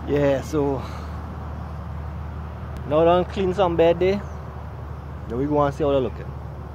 Yeah, so now done clean some bed there. Now we go and see how they looking.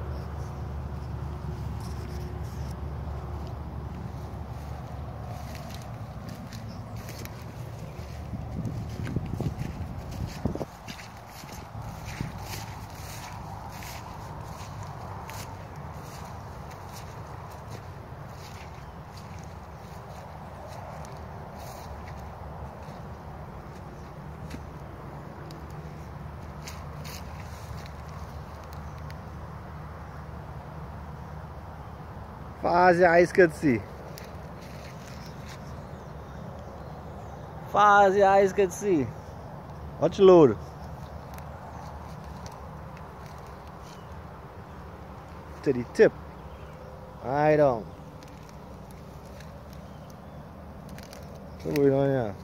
Far as your eyes could see. Far as your eyes could see. Watch load. To the tip. Right down. What's going on here?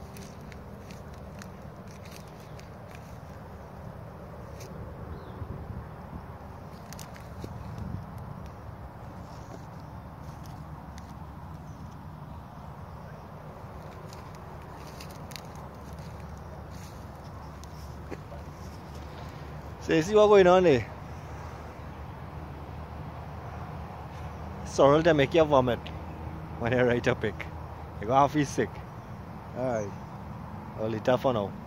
So you see what's going on there? Sorrel to make you vomit when you ride a pick. You're going to feel sick. Alright. Well, it's tough for now.